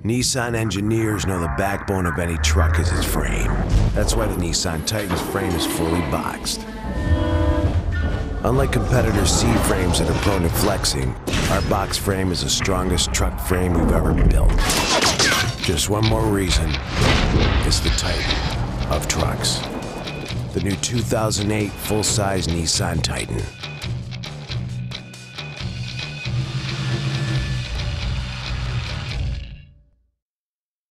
Nissan engineers know the backbone of any truck is its frame. That's why the Nissan Titan's frame is fully boxed. Unlike competitors' C-frames that are prone to flexing, our box frame is the strongest truck frame we've ever built. Just one more reason, it's the Titan of trucks. The new 2008 full-size Nissan Titan.